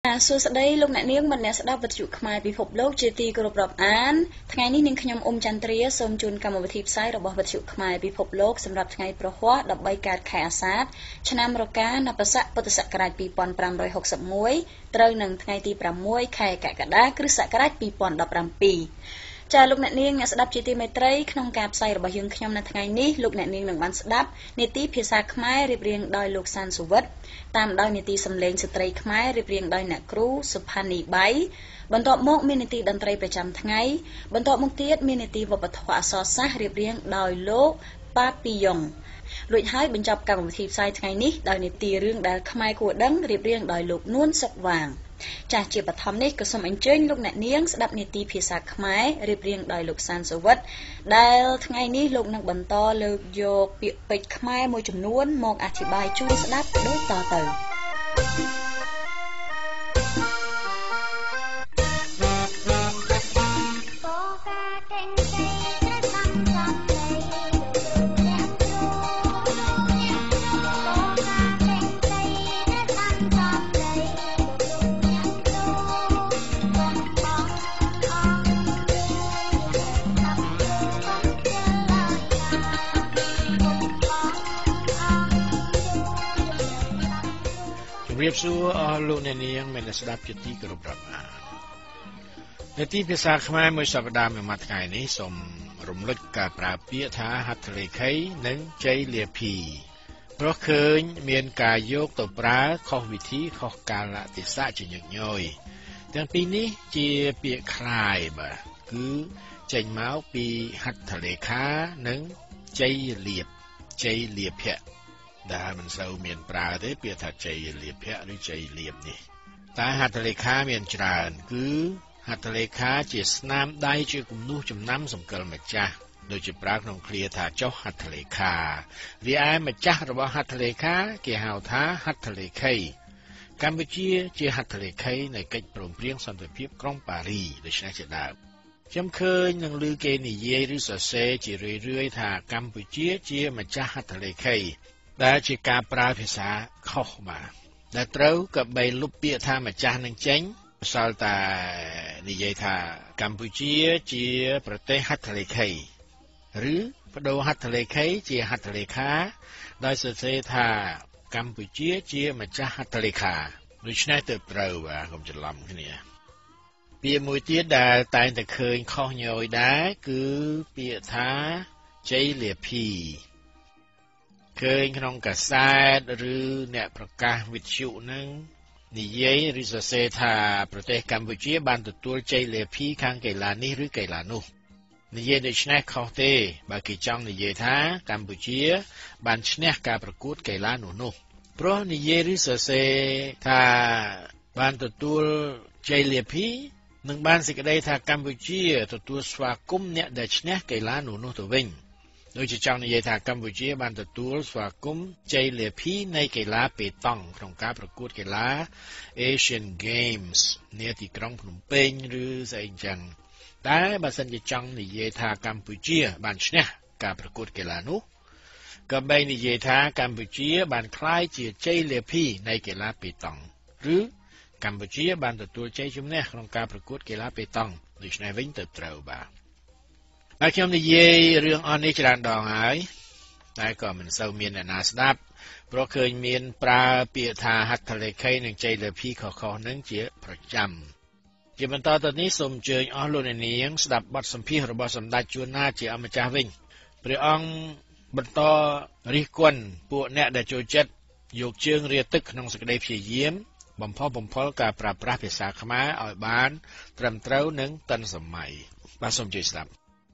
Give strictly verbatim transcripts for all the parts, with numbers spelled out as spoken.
សួស្តីលោកអ្នកនាងមិនអ្នកស្ដាប់វិទ្យុខ្មែរពិភពលោកជាទីគោរពរាប់អានថ្ងៃនេះនាងខ្ញុំអ៊ុំចន្ទ្រាសូមជូនកម្មវិធីផ្សាយរបស់វិទ្យុខ្មែរពិភពលោកសម្រាប់ថ្ងៃប្រហ័ស13កើតខែអាសាឍឆ្នាំរកានបស័កពុទ្ធសករាជពីរពាន់ប្រាំរយហកសិបមួយត្រូវនឹងថ្ងៃទីប្រាំមួយខែកក្កដាគ្រិស្តសករាជពីរពាន់ដប់ប្រាំពីរចាលោកអ្នកនាងអ្នកស្ដាប់ជាទីមេត្រីក្នុងការផ្សាយរបស់យើងខ្ញុំនៅថ្ងៃនេះលោកអ្នកនាងនឹងបានស្ដាប់នីតិភាសាខ្មែររៀបរៀងដោយលោកសានសុវិតតាមដោយនីតិសំឡេងស្ត្រីខ្មែររៀបរៀងដោយអ្នកគ្រូសុផានីបៃបន្ទាប់មកមាននីតិតន្ត្រីប្រចាំថ្ងៃបន្ទាប់មកទៀតមាននីតិវប្បធម៌អក្សរសាស្ត្ររៀបរៀងដោយលោកប៉ាពីយ៉ុងរួចហើយបញ្ចប់កម្មវិធីផ្សាយថ្ងៃនេះដោយនីតិរឿងដែលខ្មែរគួរដឹងរៀបរៀងដោយលោកនួនសុកវាងចាស់ជាបឋមនេះក៏សូមអញ្ជើញលោកអ្នកនាងស្ដាប់នីតិភាសាខ្មែររៀបរៀងដោយលោកសានសុវិតដែលថ្ងៃនេះលោកនឹងបន្តលើកយកពាក្យពេចន៍ខ្មែរមួយចំនួនមកអធិប្បាយជូនស្ដាប់ដូចតទៅរៀបសួរអស់លោកអ្នកនាងមានស្ដាប់ជាទីគោរពរាប់អាននីតិភាសាខ្មែរមួយសប្តាហ៍មួយមួយថ្ងៃនេះសូមរំលឹកការប្រើពាក្យថាហត្ថលេខីនិងជ័យលាភីព្រោះឃើញមានការយកទៅប្រើខុសវិធីខុសកាលៈទេសៈជាញឹកញយទាំងពីរនេះជាពាក្យคล้ายបាទគឺចេញមកពីហត្ថលេខានិងជ័យលាភជ័យលាភៈដែលមិនសូវមានប្រើទេពាក្យថាជ័យលាភៈឬជ័យលាភនេះតែហត្ថលេខាមានច្រើនគឺហត្ថលេខាជាស្នាមដៃជាគំនូសចំណាំសង្កលម្ចាស់ដូចជាប្រើក្នុងឃ្លាថាចុះហត្ថលេខារីឯម្ចាស់របស់ហត្ថលេខាគេហៅថាហត្ថលេខីកម្ពុជាជាហត្ថលេខីនៃកិច្ចព្រមព្រៀងសន្តិភាពក្រុងប៉ារីដូច្នេះជាដើមខ្ញុំឃើញនឹងឮគេនិយាយឬសរសេរជារឿយៗថាកម្ពុជាជាម្ចាស់ហត្ថលេខីដែលជាការប្រើភាសាខុសបាទដែលត្រូវក៏បីលុបពាក្យថាម្ចាស់នឹងចេញសល់តែនិយាយថាកម្ពុជាជាប្រទេសហត្ថលេខីឬបដូរហត្ថលេខីជាហត្ថលេខាដោយសរសេរថាកម្ពុជាជាម្ចាស់ហត្ថលេខាដូច្នេះទៅត្រូវបាទកុំច្រឡំគ្នាពាក្យមួយទៀតដែលតែងតែឃើញខុសញយដែរគឺពាក្យថាជ័យលាភីឃើញក្នុងកាសែតឬអ្នកប្រកាសវិទ្យុនឹងនិយាយឬសរសេរថាប្រទេសកម្ពុជាបានទទួលជ័យលាភីខាងកីឡានេះឬកីឡានោះនិយាយដូច្នេះខុសទេបើគេចង់និយាយថាកម្ពុជាបានឈ្នះការប្រកួតកីឡានោះនោះព្រោះនិយាយឬសរសេរថាបានទទួលជ័យលាភីនឹងបានសេចក្តីថាកម្ពុជាទទួលស្វាគមន៍អ្នកដែលឈ្នះកីឡានោះនោះទៅវិញដូចជាចង់និយាយថាកម្ពុជាបានទទួលស្វាគមន៍ជ័យលាភីនៃកីឡាប៉េតង់ក្នុងការប្រកួតកីឡា Asian Games នាទីក្រុងភ្នំពេញឬស្អីអញ្ចឹងតែបើសិនជាចង់និយាយថាកម្ពុជាបានឈ្នះការប្រកួតកីឡានោះក៏បីនិយាយថាកម្ពុជាបានក្លាយជាជ័យលាភីនៃកីឡាប៉េតង់ឬកម្ពុជាបានទទួលជ័យជំនះក្នុងការប្រកួតកីឡាប៉េតង់ដូច្នេះវិញទៅត្រូវបាទហើយខ្ញុំនិយាយរឿងអស់នេះច្រើនដងហើយតែក៏មិនសូវមានអ្នកណាស្ដាប់ព្រោះឃើញមានប្រើពាក្យថាហត្ថលេខីនិងជ័យលាភីខុសៗនឹងជាប្រចាំជាបន្តទៅនេះសូមអញ្ជើញអស់លោកអ្នកនាងស្ដាប់បទសម្ភាសន៍របស់សម្ដេចជួនណាតជាអម្ចាស់វិញព្រះអង្គបន្តរិះគន់ពួកអ្នកដែលចូលចិត្តយកជើងរាទឹកក្នុងសេចក្តីព្យាយាមបំផុសបំផុលការប្រើប្រាស់ភាសាខ្មែរឲ្យបានត្រឹមត្រូវនិងទាន់សម័យបាទសូមជួយស្ដាប់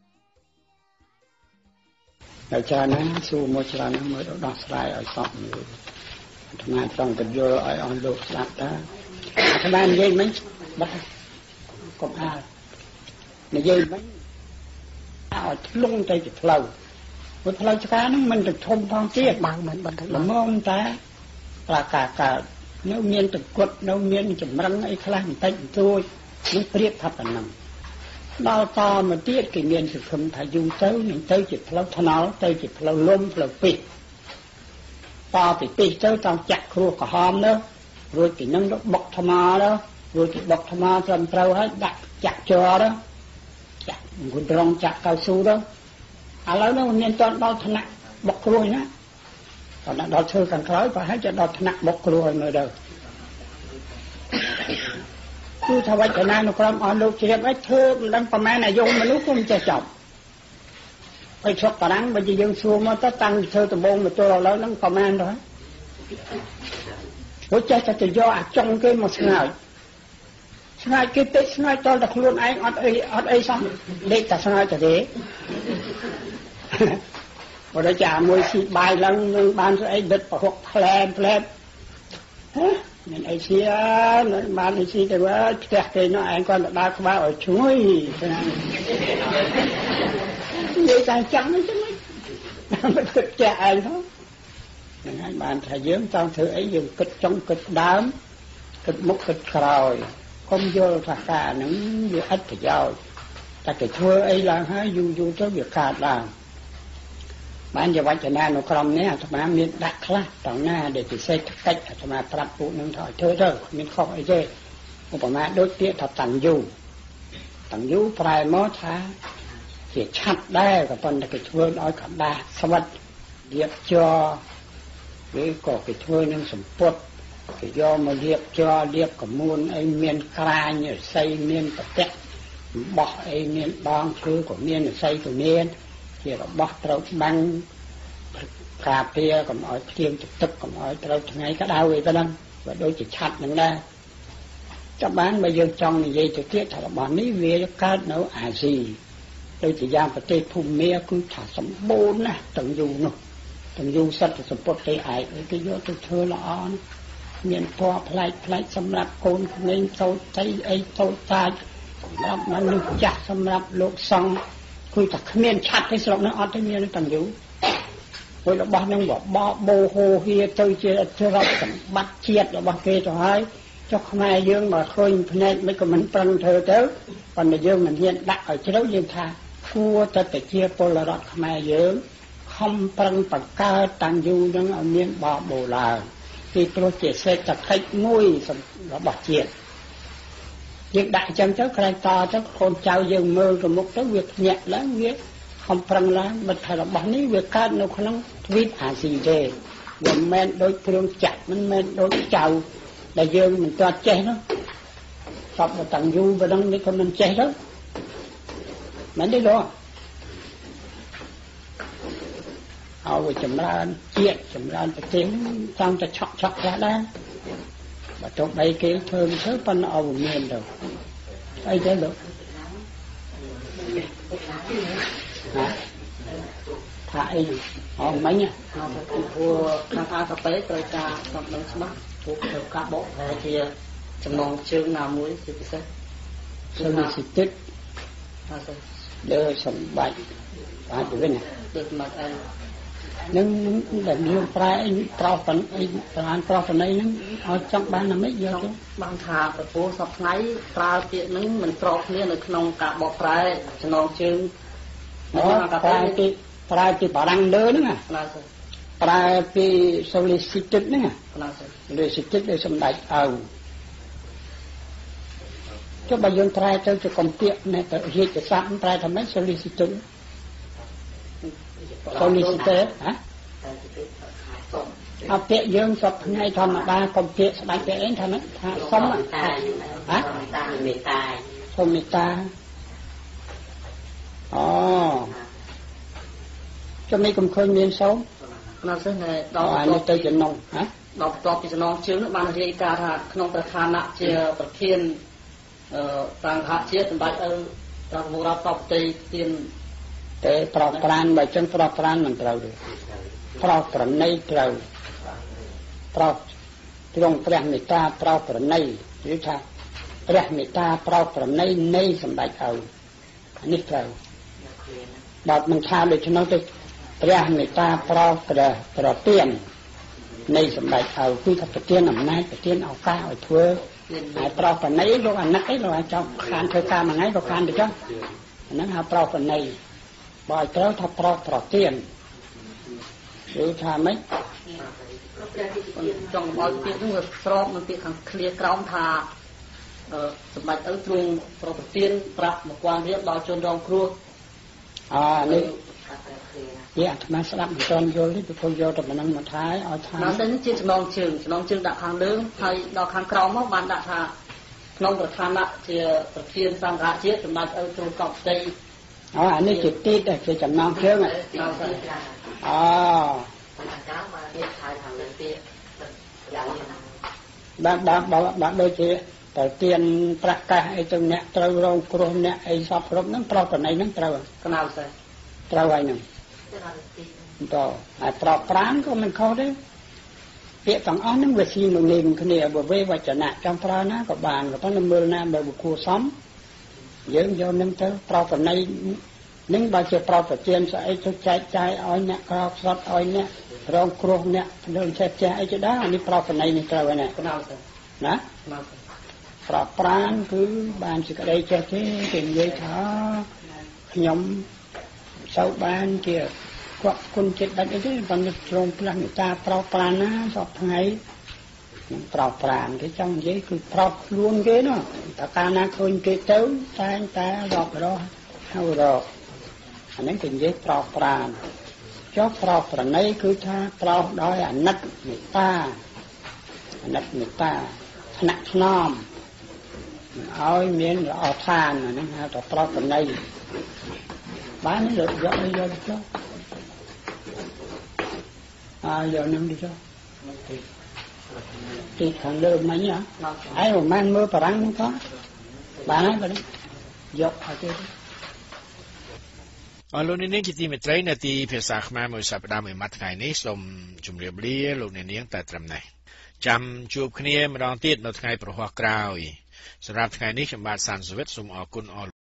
តែច្រើនណាស់សួរមកច្រើនណាស់មើលដោះស្រាយឲ្យសក់មួយអាត្មាចង់បញ្យល់ឲ្យអស់លោកស្ដាប់ថាអាត្មានិយាយមិញបាត់កុំអាលនិយាយមិញឲ្យធ្លុងទៅជាផ្លូវព្រោះផ្លូវឆ្កាហ្នឹងមិនទៅធំផងទៀតបើមិនបន្តល្មមតែប្រាការកើតនៅមានតគុតនៅមានចម្រឹងអីខ្លះបន្តិចបន្តួចនេះព្រៀបថាប៉ុណ្ណឹងដល់តមកទៀតគេមានសង្ឃឹមថាយូរទៅនឹងទៅជាផ្លូវថ្នល់ទៅជាផ្លូវលំផ្លូវពីតពីពីទៅចង់ចាក់គ្រោះក្រហមនោះរួចពីនឹងទៅបុកថ្មđóរួចពីបុកថ្មត្រឹមត្រូវហើយដាក់ចាក់ជ័រđóចាក់អង្គុយត្រង់ចាក់កៅស៊ូđóឥឡូវនោះមានតន់ដល់ថ្នាក់បុកគ្រួយណាគាត់ដល់ធ្វើខាងក្រោយប្រហែលจะដល់ថ្នាក់បុកគ្រួយមើលទៅគឺថាវចនានុក្រមអស់លោកជ្រាបឲ្យធ្វើមិនដឹងប្រមាណអាយុមនុស្សក៏មិនចេះចប់ហើយឈប់បារាំងបើយើងសួរមកទៅតាំងពីធ្វើដំបូងមកទល់ឥឡូវហ្នឹងប្រមាណទៅហើយចេះតែទៅយកអាចុងគេមកស្ងោចស្ងោចគេតិចស្ងោចតតែខ្លួនឯងអត់អីអត់អីសោះដេកតែស្ងោចទៅទេបើដល់ចាមួយស៊ីបាយឡើងនឹងបានស្អីដិតប្រហុកផ្លែផ្លែហ៎មានអីស៊ីមិនបានអីស៊ីទៅវើផ្ទះគេនោះឯងគាត់ទៅដើរក្បាលឲ្យឈ្ងុយនិយាយតែចាំហ្នឹងចឹងមិនគិតចាក់ឯងទៅហ្នឹងហើយបានថាយើងចង់ធ្វើអីយើងគិតចង់គិតដើមគិតមុខគិតក្រោយកុំយល់ថាការហ្នឹងវាឥតប្រយោជន៍តែគេធ្វើអីឡើងហើយយូរយូរទៅវាកើតឡើងបានជាវចនានុក្រមនេះអាត្មាមានដាក់ខ្លះតណាដែលពិសេសកិច្ចអាត្មាប្រាប់ពួកនឹងថាឲ្យធ្វើទៅមានខុសអីទេឧបមាដូចពាក្យថាតញ្ញូតញ្ញូប្រែមកថាជាឆាត់ដែរក៏ប៉ុន្តែគេធ្វើឲ្យកដាស់ស្វិតរៀបជ័រឬក៏គេធ្វើនឹងសម្ពុតគេយកមករៀបជ័ររៀបកមួនអីមានក្រាញរស័យមានប្រតិកបោះអីមានដងឈើក៏មានរស័យក៏មានជារបស់ត្រូវបាំងការពារកុំឲ្យភ្លៀងទឹកកុំឲ្យត្រូវថ្ងៃក្តៅអីទៅហ្នឹងបើដូចជាឆាត់ហ្នឹងដែរចាំបានបើយើងចង់និយាយទៅទៀតថារបស់នេះវាកើតនៅអាស៊ីដូចជាយ៉ាងប្រទេសភូមាគឺថាសម្បូរណាស់ទាំងយូរនោះទាំងយូរសិតទៅសម្ពុតទេឯងគេយកទៅធ្វើល្អណាស់មានពណ៌ប្លែកប្លែកសម្រាប់កូនក្មេងតូចតៃអីតូចតាចសម្រាប់មនុស្សចាស់សម្រាប់លោកសង្ឃគឺតែគ្មានឆាត់ទេស្រុកនោះអត់ទេមានទាំងយូរហើយរបស់នឹងបបោបោហូហៀទៅជាទ្រព្យសម្បត្តិជាតិរបស់គេទៅហើយចុះខ្មែរយើងមកឃើញភ្នែកមិនក៏មិនប្រឹងធ្វើទៅប៉ុន្តែយើងមិនហ៊ានដាក់ឲ្យជ្រៅយើងថាគួរតែប្រជាពលរដ្ឋខ្មែរយើងខំប្រឹងបង្កើតតាំងយូរនឹងឲ្យមានបបោឡើងពីព្រោះជាសេដ្ឋកិច្ចមួយរបស់ជាតិយើងដាក់អញ្ចឹងទៅក្រែងតទៅកូនចៅយើងមើលទៅមុខទៅវាភ្ញាក់ឡើងវាខំប្រឹងឡើងមិនថារបស់នេះវាកើតនៅក្នុងទ្វីបអាស៊ីទេវាមិនមែនដូចគ្រឿងចាក់មិនមែនដូចចៅដែលយើងមិនទាន់ចេះនោះសពតាំងយូរប៉ុណ្ណឹងនេះក៏មិនចេះទៅមិនទេលោកឲ្យចម្រើនជាតិចម្រើនប្រទេសចង់តែឆក់ឆក់ខ្លះដែរបើទៅបីគេធ្វើមិនធ្វើប៉ុន្តែឲ្យមានទៅអីទៅលោកថាអីអត់មិញព្រោះខាងអាកាពេត្រូវការសំដៅច្បាស់ពួកត្រូវការបកប្រែជាចំណងជើងណាមួយជាពិសេសsolicited លើសម្បត្តិបាទទៅវិញដូចមកអីនឹងដែលយើងប្រែប្រោសប៉ុណ្អីប្រានប្រោសប៉ុណ្ណីហ្នឹងឲ្យចង់បានអាម៉េចយកទៅបានថាប្រពោសពថ្ងៃប្រើពាក្យហ្នឹងមិនស្របគ្នានៅក្នុងការបកប្រែចំណងជើងប្រែពីប្រែពីបារាំងលើហ្នឹងណាប្រែពី solicited ហ្នឹងណា solicited ដោយសម្ដេចអៅចុះបើយើងប្រែទៅជាកំពាកនេះទៅរាជស័ព្ទប្រែថាម៉េច solicited solicited ហ៎អពាក្យយើងសពថ្ងៃធម្មតាកំពាកស្ដេចពាក្យអីថាម៉េចថាសុំហ៎តាមេត្តាសុំមេត្តាអូចាំនេះកុំឃើញមានសូមណាស់ទេដល់អានេះទៅចំណងហ៎ដល់បន្ទាប់ពីចំណងជើងនោះបានរាយការណ៍ថាក្នុងប្រធានៈជាប្រធានអឺសង្ឃជាតិសម្ដេចឪតាមមរតកប្រតិទានតែប្រោសប្រានបើចឹងប្រោសប្រានមិនត្រូវទេប្រោសប្រណីត្រូវប្រោសទ្រង់ព្រះមេត្តាប្រោសប្រណីឬថាព្រះមេត្តាប្រោសប្រណីនៃសម្ដេចឪអានេះត្រូវបើមិនថាដូច្នោះទេព្រះមេត្តាប្រោសព្រះប្រទាននៃសម្ដេចឪគឺថាប្រទានអំណាចប្រទានឱកាសឲ្យធ្វើហើយប្រោសប្រណីលោកអាណិតអីលោកអាចចង់ខានធ្វើការមួយថ្ងៃក៏ខានទៅចុះអាហ្នឹងហៅប្រោសប្រណីបើឲ្យត្រូវថាប្រោសប្រទានគឺថាម៉េចចង់ឲ្យពាក្យនោះវាស្របនឹងពាក្យខាងឃ្លាក្រោមថាសម្ដេចឪទ្រង់ប្រទានប្រាក់មួយពាន់រៀលដល់ជនរងគ្រោះអានេះវាអាត្មាស្ដាប់មិនទាន់យល់ទេព្រោះយកតែប៉ុណ្ណឹងមកថាឲ្យថាដល់នេះជាចំណងជើងចំណងជើងដាក់ខាងលើហើយដល់ខាងក្រោមមកបានដាក់ថាក្នុងប្រធានៈជាប្រធានសង្ឃរជាតិសម្ដេចឪទ្រង់កប់ផ្ទៃអូអានេះជាទីតជាចំណងជើងអូបាទបាទបាទដូចជាតែទៀនប្រកាសអីទៅអ្នកត្រូវរងគ្រោះអ្នកអីសពគ្រប់ហ្នឹងប្រប្រណីហ្នឹងត្រូវកណៅស្អីត្រូវហើយហ្នឹងតើហើយប្រប្រានក៏មិនខុសដែរពាក្យទាំងអស់ហ្នឹងវាស៊ីនឹងនឹងគ្នាបើវេវចនៈចង់ប្រើណាក៏បានក៏ប៉ុន្តែមើលណាបើគួរសមយើងយកនឹងទៅប្រប្រណីនឹងបើជាប្រប្រទានស្អីទៅចែកចាយឲ្យអ្នកក្រខ្សត់ឲ្យអ្នករងគ្រោះអ្នកលើចេះចេះអីទៅដែរអានេះប្រប្រណីនេះត្រូវហើយណាកណៅស្អីណាប្រប្រានគឺបានសេចក្តីចេះទេគេនិយាយថាខ្ញុំសូវបានជាគាត់គុណចិត្តដាច់អីទេប៉ុន្តែទ្រង់ផ្លាស់មេត្តាប្រោប្រានណាសពថ្ងៃនឹងប្រោប្រានគេចង់និយាយគឺប្រោខ្លួនគេនោះតែកាលណាឃើញគេទៅតែងតែរករកហៅរកអានេះគេនិយាយប្រោប្រានចុះប្រោប្រណីគឺថាប្រោដោយអាណិតមេត្តាអាណិតមេត្តាថ្នាក់ថ្នមឲ្យមានល្អឋានអានេះហៅថាប្រោប្រណីបានយកយកយកចុះអាយកនឹងđiចុះទីខាងលើមិញហ៎ឯងមិនមើលបារាំងនោះផងបានហើយបាទយកឲ្យទេអរលោកនាងជាទីមេត្រីនាទីភាសាខ្មែរមួយសប្តាហ៍មួយម៉ាត់ថ្ងៃនេះសូមជម្រាបលាលោកនាងតែត្រឹមនេះចាំជួបគ្នាម្ដងទៀតនៅថ្ងៃប្រហ័សក្រោយសម្រាប់ថ្ងៃនេះខ្ញុំបាទសានសវិតសូមអរគុណអរ